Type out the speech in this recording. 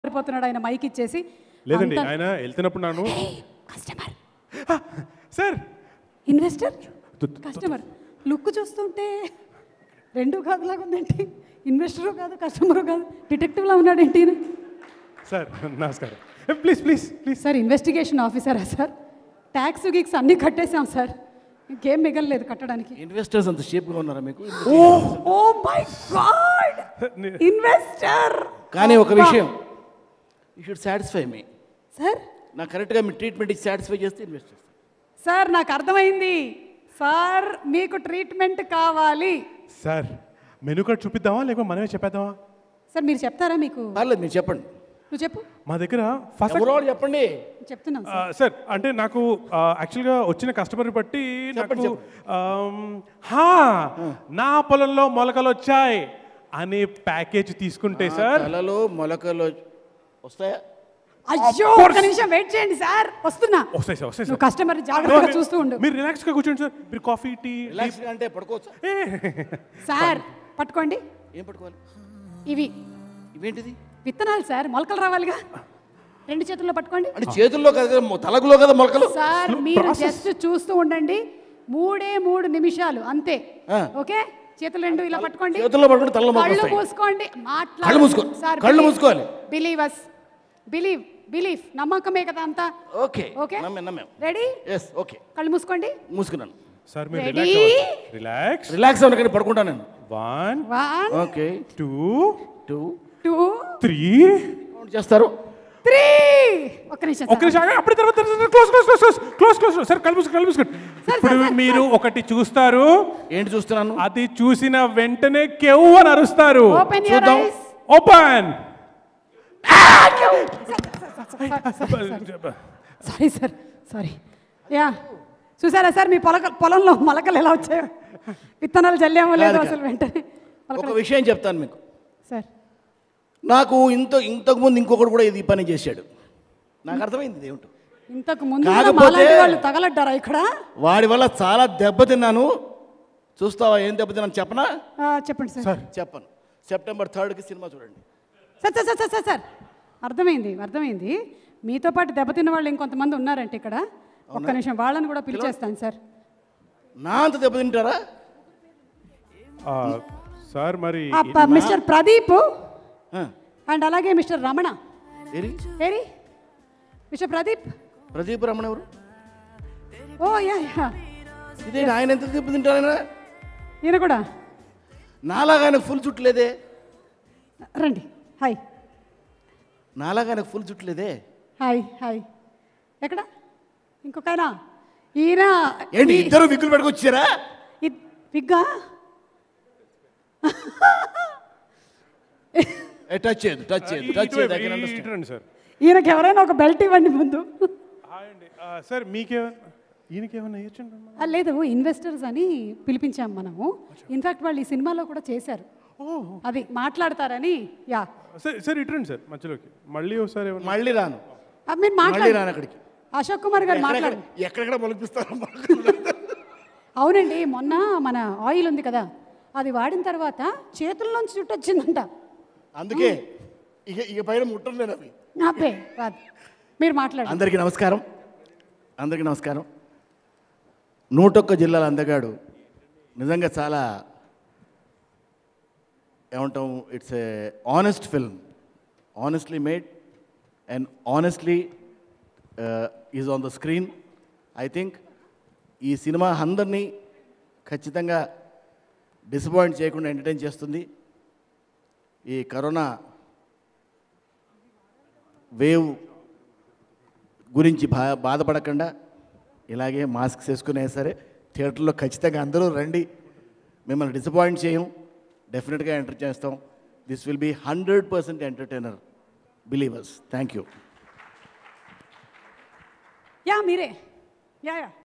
పారిపోతున్నాడు ఆయన మైక్ ఇచ్చేసి. లేదండి ఆయన వెళ్తున్నప్పుడు నాను customer sir investor customer look చూస్తుంటే రెండు కాదులాగా ఉందేంటి, ఇన్వెస్టరు కాదు కస్టమరు కాదు డిటెక్టివ్లా ఉన్నాడు ఏంటి సార్ నమస్కారం please please please sir investigation ఆఫీసరా సార్? ట్యాక్స్ గిక్స్ అన్నీ కట్టేసాం సార్, ఇంకేం మిగలలేదు కట్టడానికి. ఇన్వెస్టర్స్ అంత షేప్గా ఉన్నారా మీకు? Oh my god investor. కానీ ఒక విషయం, you should satisfy me sir. నాకు కరెక్ట్గా మీ ట్రీట్మెంట్ ఇచ్చి సాటిస్ఫై చేస్తే ఇన్వెస్ట్ చేస్తాను సార్. నాకు అర్థమైంది సార్, మీకు ట్రీట్మెంట్ కావాలి సార్. మెనూ కార్డ్ చూపిద్దామా లేకపోతే మనమే చెప్పేద్దామా? సార్ మీరు చెప్తారా? మీకు పర్లేదు మీరు చెప్పండి. నువ్వు చెప్పు. మా దగ్గర ఫస్ట్ చెప్పండి. చెప్తున్నాం సార్. అంటే నాకు యాక్చువల్గా వచ్చిన కస్టమర్ బట్టి నాకు నా పొలంలో మొలకలు వచ్చాయి అనే ప్యాకేజ్ తీసుకుంటే సార్. పొలంలో మొలకలు వస్తాయా? అయ్యో ఒక నిమిషం వెయిట్ చేయండి సార్, వస్తున్నా. వస్తాయి సార్ వస్తాయి నువ్వు కస్టమర్ జాగ్రత్తగా చూస్తూ ఉండు. మీరు రిలాక్స్గా కూర్చోండి సార్. మీరు కాఫీ టీ రిలాక్స్ అంటే పడుకోవచ్చా సార్? పట్టుకోండి. ఏం పట్టుకోవాలి? ఇవేంటిది? విత్తనాలు సార్, మొలకలు రావాలిగా. రెండు చేతుల్లో పట్టుకోండి. అంటే చేతుల్లో కదా, తలకులో కదా మొలకలు. సార్ మీరు జస్ట్ చూస్తూ ఉండండి, 3 నిమిషాలు అంతే. ఓకే, చేతులు రెండు ఇలా పట్టుకోండి. చేతుల్లో పట్టుకోండి, తలలో కళ్ళు మూసుకోండి. కళ్ళు మూసుకో సార్, కళ్ళు మూసుకోవాలి. బిలీవ్ నమ్మకమే కదా అంతా. ఓకే ఓకే నమ్మాం. రెడీ? yes okay. కళ్ళు మూసుకోండి. మూసుకున్నాను సార్. మీరు రిలాక్స్ అవ్వకండి, పడుకుంటాను నేను. 1 ఓకే 2 3 చేస్తారు. 3 ఒక్క నిమిషం అప్పుడు తర్వాత క్లోజ్ సార్. కళ్ళు మూసుకోండి. ఇప్పుడు మీరు ఒకటి చూస్తారు. ఏంటి చూస్తున్నాను? అది చూసిన వెంటనే కెవ్ అని అరుస్తారు. Open your eyes. Open. Sorry sir, sorry. Yeah చూసారా సార్ మీ పొలంలో మొలకలు ఎలా వచ్చాయో? విత్తనాలు జల్లేమో లేదు అసలు వెంటనే. ఒక విషయం చెప్తాను మీకు సార్. నాకు ఇంతకుముందు ఇంకొకటి కూడా ఇది పని చేశాడు. నాకు అర్థమైంది ఏమిటో. ఇంతకు ముందు వాళ్ళు తగలడ్డారా ఇక్కడ? వాడి వల్ల చాలా దెబ్బతిన్నాను. చూస్తావా ఏం దెబ్బతిన్నాను చెప్పనా? చెప్పండి సార్. చెప్పను. సెప్టెంబర్ 3కి సినిమా చూడండి. సార్ అర్థమైంది. మీతో పాటు దెబ్బతిన్న వాళ్ళు ఇంకొంతమంది ఉన్నారంటే ఇక్కడ. ఒక్క నిమిషం వాళ్ళని కూడా పిలిచేస్తాను సార్. నా అంత దెబ్బతింటారా సార్? మరి మిస్టర్ ప్రదీప్ అండ్ అలాగే మిస్టర్ రమణ. ఏరి మిస్టర్ ప్రదీప్ రమణ ఎవరు? ఓ యా ఇదే ఆయన ఎంత దెబ్బతింటారా? ఈయన కూడా నాలాగా ఆయనకు ఫుల్ చుట్టలేదే. రండి. హాయ్. నాలాగా ఆయనకు ఫుల్ చుట్టలేదే. హాయ్. ఎక్కడ ఇంకొకైనా? ఈయన ఏంటి ఇద్దరు విగ్గులు పెట్టుకొచ్చారా? విగ్గా టచ్ చేయదు సార్. ఈయనకి ఎవరైనా ఒక బెల్ట్ ఇవ్వండి ముందు. సార్ ఈయనకేమన్నా లేదు, ఇన్వెస్టర్స్ అని పిలిపించాం మనము. ఇన్ఫాక్ట్ వాళ్ళు ఈ సినిమాలో కూడా చేశారు. అది మాట్లాడతారని. యా సార్ ఇట్రండి సార్ మధ్యలోకి. మళ్ళీ ఒకసారి మళ్ళీ రాను. మీరు మాట్లాడారు అక్కడికి. అశోక్ కుమార్ గారు మాట్లాడారు. ఎక్కడెక్కడ మొలిపిస్తారు. అవునండి, మొన్న మన ఆయిల్ ఉంది కదా, అది వాడిన తర్వాత చేతుల్లోంచి చుట్టూ వచ్చిందంట. అందుకే ఇక పైన ముట్టలేదు అవి. మీరు మాట్లాడండి. అందరికీ నమస్కారం. 101 జిల్లాల అందగాడు నిజంగా చాలా ఏమంటాం, it's a honest film, honestly made and honestly is on the screen. I think ఈ సినిమా అందరినీ ఖచ్చితంగా డిసప్పాయింట్ చేయకుండా ఎంటర్టైన్ చేస్తుంది. ఈ కరోనా వేవ్ గురించి బాధపడకుండా ఇలాగే మాస్క్స్ వేసుకునే సరే థియేటర్లో ఖచ్చితంగా అందరూ రండి. మిమ్మల్ని డిసప్పాయింట్ చేయం, డెఫినెట్గా ఎంటర్ చేస్తాం. This will be 100% entertainer, believers. Thank you. మీరే. యా